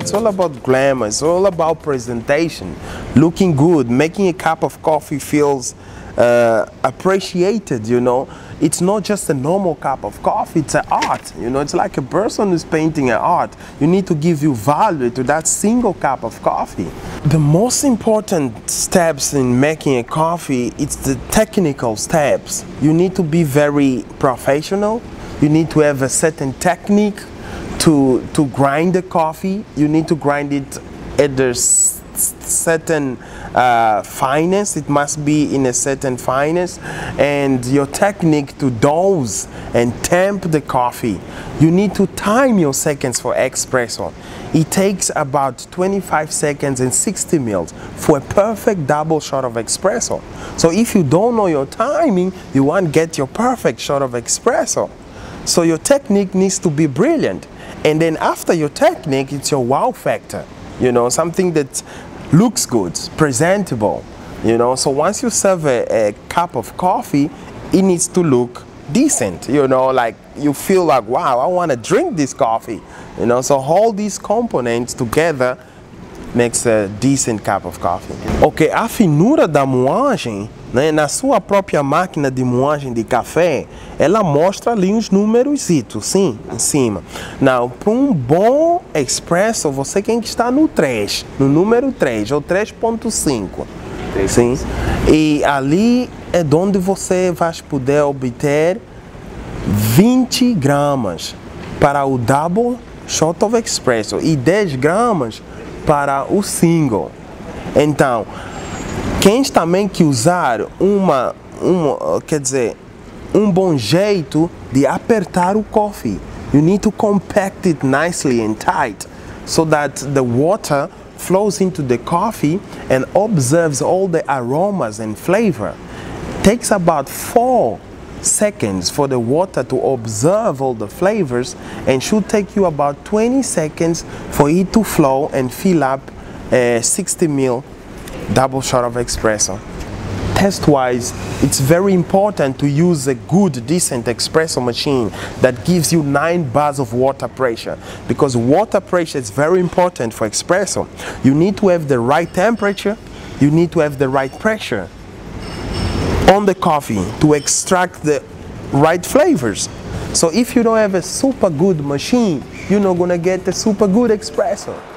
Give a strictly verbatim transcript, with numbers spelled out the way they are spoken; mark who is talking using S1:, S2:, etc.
S1: It's all about glamour. It's all about presentation, looking good, making a cup of coffee feels uh, appreciated, you know. It's not just a normal cup of coffee, it's an art, you know. It's like a person who's painting an art. You need to give you value to that single cup of coffee. The most important steps in making a coffee, it's the technical steps. You need to be very professional. You need to have a certain technique to, to grind the coffee. You need to grind it at the certain uh, fineness. It must be in a certain fineness, and your technique to dose and temp the coffee. You need to time your seconds for espresso. It takes about twenty-five seconds and sixty mils for a perfect double shot of espresso. So if you don't know your timing, you won't get your perfect shot of espresso. So your technique needs to be brilliant. And then after your technique, it's your wow factor. You know, something that looks good, presentable, you know. So once you serve a, a cup of coffee, it needs to look decent, you know, like you feel like, wow, I want to drink this coffee, you know. So all these components together makes a decent cup of coffee. Ok, a finura da moagem, né, na sua própria máquina de moagem de café, ela mostra ali uns números, sim, em cima. Não, para um bom expresso, você tem que estar no três, no número três, ou três ponto cinco. Sim. E ali é onde você vai poder obter vinte gramas para o double shot of espresso e dez gramas para o single. Então, quem também que usar uma, uma, quer dizer, um bom jeito de apertar o coffee. You need to compact it nicely and tight so that the water flows into the coffee and observes all the aromas and flavor. It takes about four seconds for the water to observe all the flavors, and should take you about twenty seconds for it to flow and fill up a sixty mil double shot of espresso. Test-wise, it's very important to use a good, decent espresso machine that gives you nine bars of water pressure, because water pressure is very important for espresso. You need to have the right temperature, you need to have the right pressure on the coffee to extract the right flavors. So if you don't have a super good machine, you're not gonna get a super good espresso.